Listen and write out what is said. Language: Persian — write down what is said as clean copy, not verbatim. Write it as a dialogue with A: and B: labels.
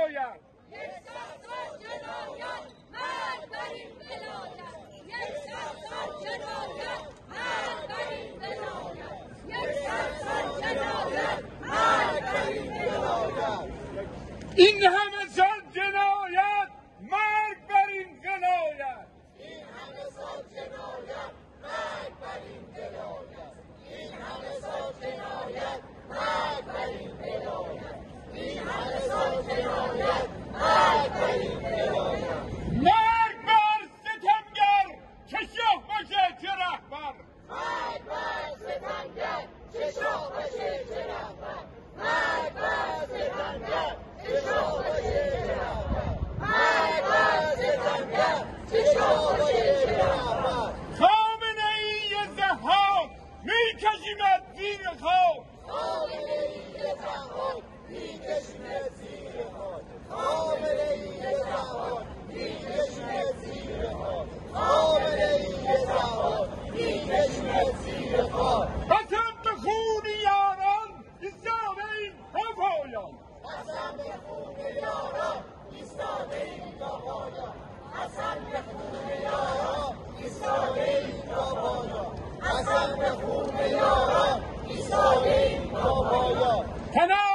A: جنایت،
B: یک شخص جنایت، مرگ بر این ولایت. یک شخص جنایت، مرگ بر این ولایت. یک شخص جنایت، مرگ بر این ولایت.
A: این همه سال جنایت، مرگ بر این ولایت.
B: این همه سال جنایت، مرگ بر این ولایت. این همه سال جنایت، مرگ بر این ولایت. این همه سال جنایت، مرگ بر این ولایت.
A: مرگ بر ستمگر که شاه باشه چه رهبر.
B: مرگ بر ستمگر چه شاه باشه چه رهبر. مرگ بر ستمگر چه شاه باشه چه رهبر. مرگ بر ستمگر چه شاه باشه چه رهبر.
A: خامنه‌ای ضحاک میکشیمت زیر خاک.
B: خامنه‌ای ضحاک میکشیمت زیر خاک. خامنه‌ای ضحاک میکشیمت زیر خاک. خامنه‌ای ضحاک میکشیمت زیر خاک.
A: قسم به خون یاران ایستاده ایم تا پایان.
B: قسم به خون یاران ایستاده ایم تا پایان. قسم به خون یاران ایستاده ایم تا پایان. قسم به خون یاران ایستاده ایم تا پایان.